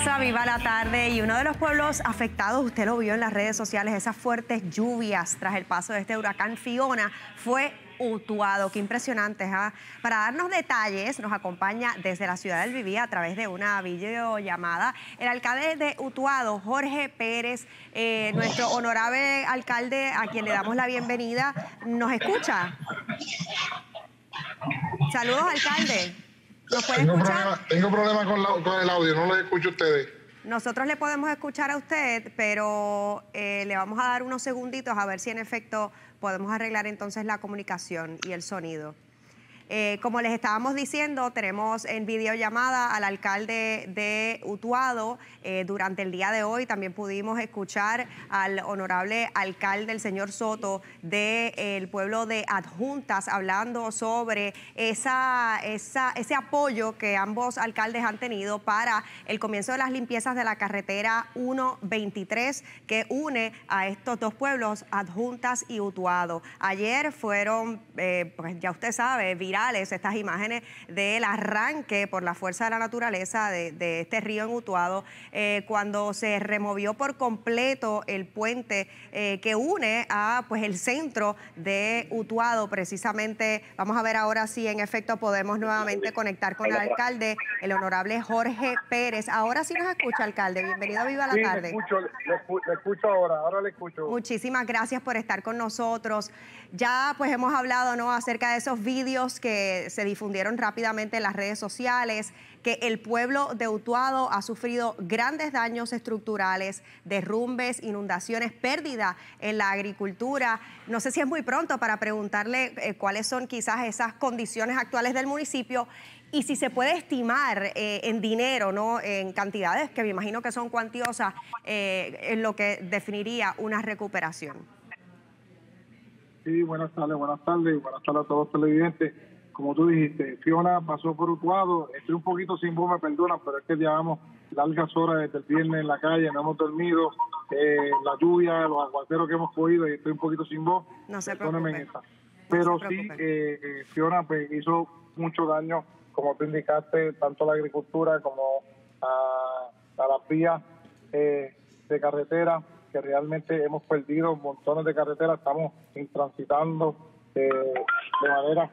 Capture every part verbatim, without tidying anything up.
regreso a Viva la Tarde y uno de los pueblos afectados, usted lo vio en las redes sociales, esas fuertes lluvias tras el paso de este huracán Fiona, fue Utuado. Qué impresionante, ¿eh? Para darnos detalles nos acompaña desde la ciudad del Vivía a través de una videollamada el alcalde de Utuado, Jorge Pérez, eh, nuestro honorable alcalde a quien le damos la bienvenida. ¿Nos escucha? Saludos, alcalde. ¿Nos puede tengo escuchar? Problema, tengo problemas con, la, con el audio, no lo escucho a ustedes. Nosotros le podemos escuchar a usted, pero eh, le vamos a dar unos segunditos a ver si en efecto podemos arreglar entonces la comunicación y el sonido. Eh, como les estábamos diciendo, tenemos en videollamada al alcalde de Utuado. Eh, durante el día de hoy también pudimos escuchar al honorable alcalde, el señor Soto, del pueblo de Adjuntas, hablando sobre esa, esa, ese apoyo que ambos alcaldes han tenido para el comienzo de las limpiezas de la carretera ciento veintitrés que une a estos dos pueblos, Adjuntas y Utuado. Ayer fueron, eh, pues ya usted sabe, virales estas imágenes del arranque por la fuerza de la naturaleza de, de este río en Utuado, eh, cuando se removió por completo el puente eh, que une a pues el centro de Utuado. Precisamente vamos a ver ahora si en efecto podemos nuevamente conectar con el alcalde, el honorable Jorge Pérez. Ahora sí nos escucha, alcalde. Bienvenido a Viva la sí, Tarde. Le escucho, le, le escucho ahora, ahora le escucho. Muchísimas gracias por estar con nosotros. Ya pues hemos hablado, ¿no?, acerca de esos vídeos que se difundieron rápidamente en las redes sociales, que el pueblo de Utuado ha sufrido grandes daños estructurales, derrumbes, inundaciones, pérdida en la agricultura. No sé si es muy pronto para preguntarle eh, cuáles son quizás esas condiciones actuales del municipio y si se puede estimar eh, en dinero, ¿no?, en cantidades que me imagino que son cuantiosas, eh, en lo que definiría una recuperación. Sí, buenas tardes, buenas tardes, buenas tardes a todos los televidentes. Como tú dijiste, Fiona pasó por Utuado. Estoy un poquito sin voz, me perdonan, pero es que llevamos largas horas desde el viernes en la calle, no hemos dormido, eh, la lluvia, los aguaceros que hemos cogido, y estoy un poquito sin voz. No se Perdónenme preocupe. esa. Pero no se sí, eh, eh, Fiona pues, hizo mucho daño, como tú indicaste, tanto a la agricultura como a, a las vías eh, de carretera, que realmente hemos perdido montones de carreteras, estamos intransitando eh, de manera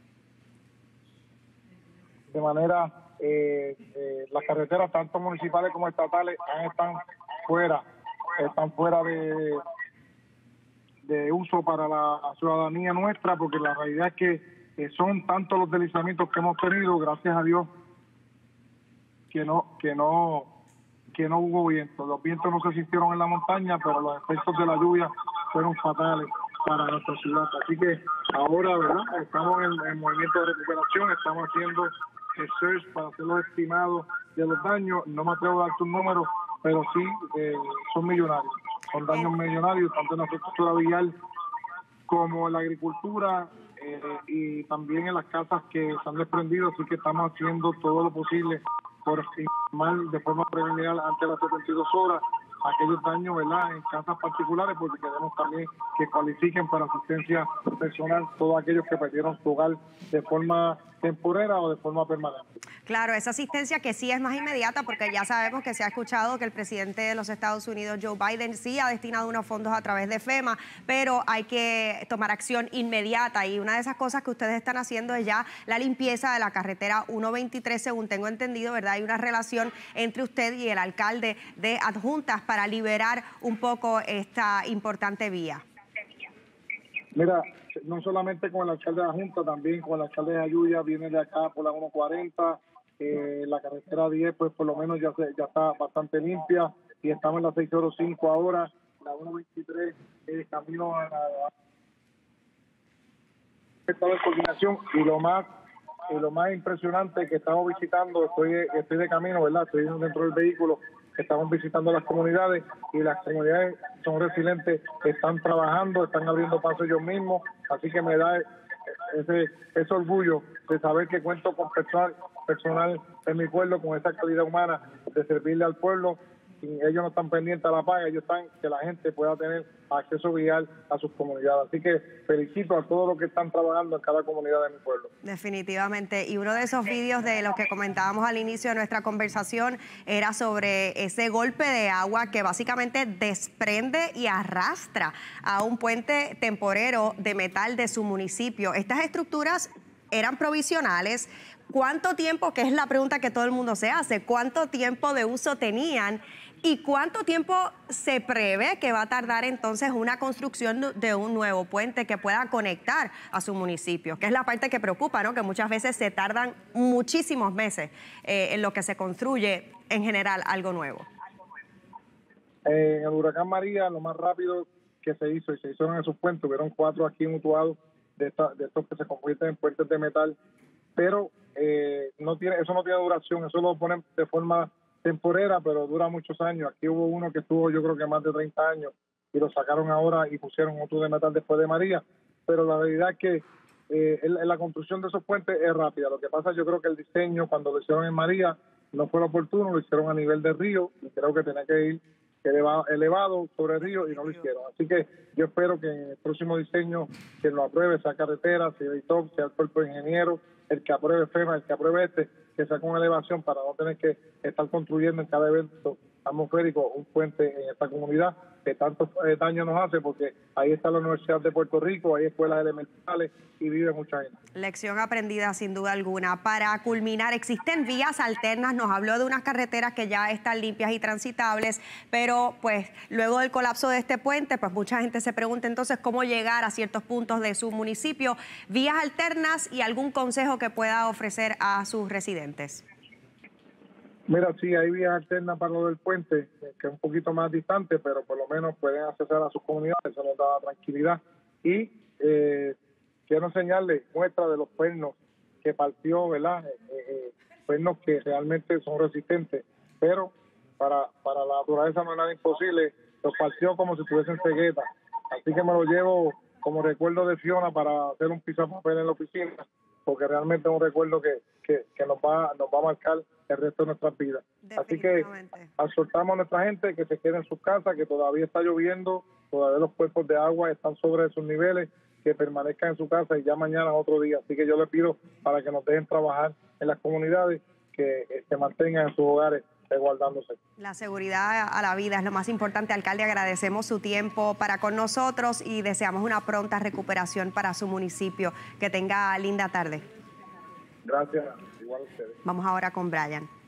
de manera eh, eh, las carreteras tanto municipales como estatales están fuera están fuera de de uso para la ciudadanía nuestra, porque la realidad es que eh, son tantos los deslizamientos que hemos tenido, gracias a Dios que no que no que no hubo viento. Los vientos no se sintieron en la montaña, pero los efectos de la lluvia fueron fatales para nuestra ciudad. Así que ahora, ¿verdad?, estamos en, en movimiento de recuperación, estamos haciendo el search para hacer los estimados de los daños. No me atrevo a darte un número, pero sí eh, son millonarios, son daños millonarios, tanto en la infraestructura vial como en la agricultura eh, y también en las casas que se han desprendido. Así que estamos haciendo todo lo posible por informar de forma preliminar antes de las setenta y dos horas aquellos daños, ¿verdad?, en casas particulares, porque queremos también que cualifiquen para asistencia personal todos aquellos que perdieron su hogar de forma temporera o de forma permanente. Claro, esa asistencia que sí es más inmediata, porque ya sabemos que se ha escuchado que el presidente de los Estados Unidos, Joe Biden, sí ha destinado unos fondos a través de FEMA, pero hay que tomar acción inmediata, y una de esas cosas que ustedes están haciendo es ya la limpieza de la carretera ciento veintitrés, según tengo entendido, ¿verdad? Hay una relación entre usted y el alcalde de Adjuntas para liberar un poco esta importante vía. Mira, no solamente con el alcalde de la Junta, también con el alcalde de Ayuya, viene de acá por la ciento cuarenta, eh, la carretera diez, pues por lo menos ya se, ya está bastante limpia, y estamos en la seiscientos cinco ahora, la ciento veintitrés, eh, camino a la estado de coordinación, y lo más y lo más impresionante que estamos visitando, estoy, estoy de camino, ¿verdad?, estoy dentro del vehículo, estamos visitando las comunidades, y las comunidades son resilientes, están trabajando, están abriendo paso ellos mismos, así que me da ese, ese orgullo de saber que cuento con personal, personal en mi pueblo con esa calidad humana de servirle al pueblo, ellos no están pendientes a la paga, ellos están que la gente pueda tener acceso vial a sus comunidades. Así que felicito a todos los que están trabajando en cada comunidad de mi pueblo. Definitivamente. Y uno de esos vídeos de los que comentábamos al inicio de nuestra conversación era sobre ese golpe de agua que básicamente desprende y arrastra a un puente temporero de metal de su municipio. Estas estructuras eran provisionales. ¿Cuánto tiempo, que es la pregunta que todo el mundo se hace, cuánto tiempo de uso tenían y cuánto tiempo se prevé que va a tardar entonces una construcción de un nuevo puente que pueda conectar a su municipio? Que es la parte que preocupa, ¿no? Que muchas veces se tardan muchísimos meses eh, en lo que se construye en general algo nuevo. Eh, en el huracán María, lo más rápido que se hizo, y se hicieron esos puentes, hubieron cuatro aquí en Utuado, de, esta, de estos que se convierten en puentes de metal, pero eh, no tiene, eso no tiene duración, eso lo ponen de forma temporera, pero dura muchos años. Aquí hubo uno que estuvo yo creo que más de treinta años y lo sacaron ahora y pusieron otro de metal después de María, pero la realidad es que eh, en, en la construcción de esos puentes es rápida. Lo que pasa, yo creo que el diseño cuando lo hicieron en María no fue lo oportuno, lo hicieron a nivel de río y creo que tenía que ir elevado, elevado sobre el río y no lo hicieron. Así que yo espero que en el próximo diseño que lo apruebe, sea carretera, sea I T O P, sea el cuerpo de ingeniero, el que apruebe FEMA, el que apruebe este, que sea con elevación para no tener que estar construyendo en cada evento atmosférico un puente en esta comunidad que tanto eh, daño nos hace, porque ahí está la Universidad de Puerto Rico, hay escuelas elementales y vive mucha gente. Lección aprendida sin duda alguna. Para culminar, existen vías alternas, nos habló de unas carreteras que ya están limpias y transitables, pero pues luego del colapso de este puente, pues mucha gente se pregunta entonces cómo llegar a ciertos puntos de su municipio. Vías alternas y algún consejo que pueda ofrecer a sus residentes. Mira, sí, hay vías alternas para lo del puente, que es un poquito más distante, pero por lo menos pueden acceder a sus comunidades, eso nos da tranquilidad. Y eh, quiero enseñarles muestras de los pernos que partió, ¿verdad? Eh, eh, pernos que realmente son resistentes, pero para, para la naturaleza no es nada imposible, los partió como si tuviesen cegueta. Así que me lo llevo como recuerdo de Fiona para hacer un pisapapel en la oficina, porque realmente es un recuerdo que, que, que nos va nos va a marcar el resto de nuestras vidas. Así que exhortamos a nuestra gente que se quede en sus casas, que todavía está lloviendo, todavía los cuerpos de agua están sobre sus niveles, que permanezcan en su casa y ya mañana es otro día. Así que yo les pido para que nos dejen trabajar en las comunidades, que eh, se mantengan en sus hogares resguardándose. La seguridad a la vida es lo más importante. Alcalde, agradecemos su tiempo para con nosotros y deseamos una pronta recuperación para su municipio. Que tenga linda tarde. Gracias, igual a ustedes. Vamos ahora con Brian.